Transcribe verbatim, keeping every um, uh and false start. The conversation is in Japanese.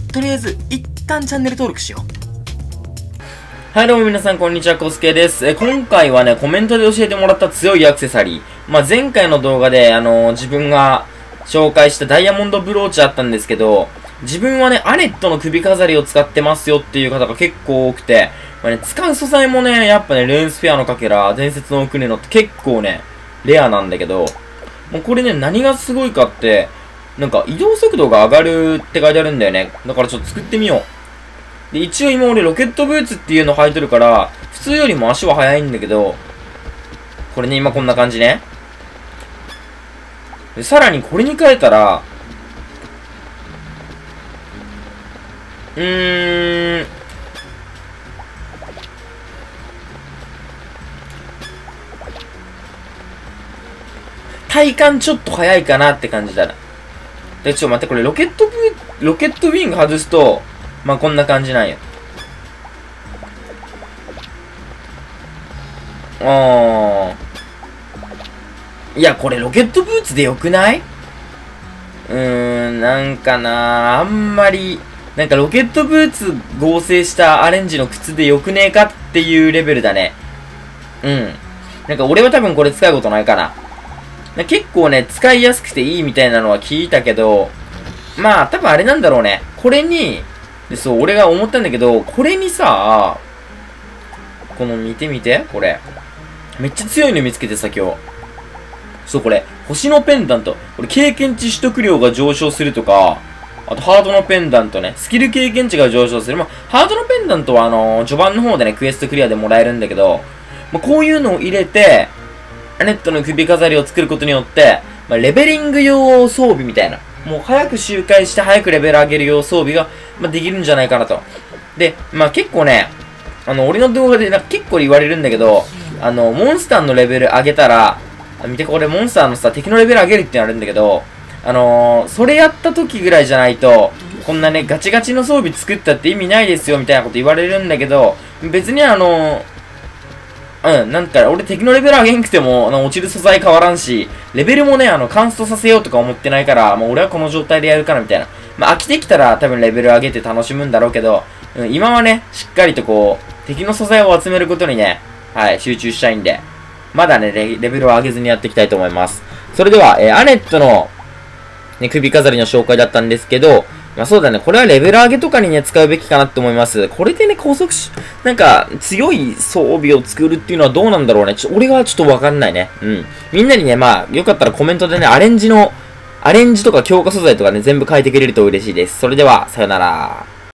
とりあえず、一旦チャンネル登録しよう。 はいどうも皆さんこんにちは、コスケです。え、今回はね、コメントで教えてもらった強いアクセサリー。まあ、前回の動画で、あのー、自分が紹介したダイヤモンドブローチあったんですけど、自分はね、アネットの首飾りを使ってますよっていう方が結構多くて、まあね、使う素材もね、やっぱね、ルーンスフェアのかけら、伝説の奥根のって結構ね、レアなんだけど、もうこれね、何がすごいかって、なんか移動速度が上がるって書いてあるんだよね。だからちょっと作ってみよう。で、一応今俺ロケットブーツっていうの履いてるから、普通よりも足は速いんだけど、これね、今こんな感じね。で、さらにこれに変えたら、うーん、体感ちょっと速いかなって感じだな。で、ちょっと待って、これロケットブー、ロケットウィング外すと、まあ、こんな感じなんよ。あー。いや、これロケットブーツでよくない？うーん、なんかなー、あんまり、なんかロケットブーツ合成したアレンジの靴でよくねえかっていうレベルだね。うん。なんか俺は多分これ使うことないかな。結構ね、使いやすくていいみたいなのは聞いたけど、まあ、多分あれなんだろうね。これに、で、そう、俺が思ったんだけど、これにさ、この見てみて、これ。めっちゃ強いの見つけてさ、今日。そう、これ、星のペンダント。これ、経験値取得量が上昇するとか、あと、ハードのペンダントね。スキル経験値が上昇する。まあ、ハードのペンダントは、あのー、序盤の方でね、クエストクリアでもらえるんだけど、まあ、こういうのを入れて、アネットの首飾りを作ることによって、まあ、レベリング用装備みたいな。もう早く周回して早くレベル上げる用装備が、まあ、できるんじゃないかなと。で、まあ結構ね、あの、俺の動画でなんか結構言われるんだけど、あの、モンスターのレベル上げたら、見てこれモンスターのさ、敵のレベル上げるってのあるんだけど、あのー、それやった時ぐらいじゃないと、こんなね、ガチガチの装備作ったって意味ないですよみたいなこと言われるんだけど、別にあのー、うん、なんか、俺敵のレベル上げんくても、あの、落ちる素材変わらんし、レベルもね、あの、カンストさせようとか思ってないから、もう俺はこの状態でやるからみたいな。まあ、飽きてきたら多分レベル上げて楽しむんだろうけど、うん、今はね、しっかりとこう、敵の素材を集めることにね、はい、集中したいんで、まだね、レ、レベルを上げずにやっていきたいと思います。それでは、えー、アネットの、ね、首飾りの紹介だったんですけど、まあそうだね、これはレベル上げとかにね、使うべきかなって思います。これでね、高速し、なんか、強い装備を作るっていうのはどうなんだろうね。ちょ、俺はちょっとわかんないね。うん。みんなにね、まあ、よかったらコメントでね、アレンジの、アレンジとか強化素材とかね、全部書いてくれると嬉しいです。それでは、さよなら。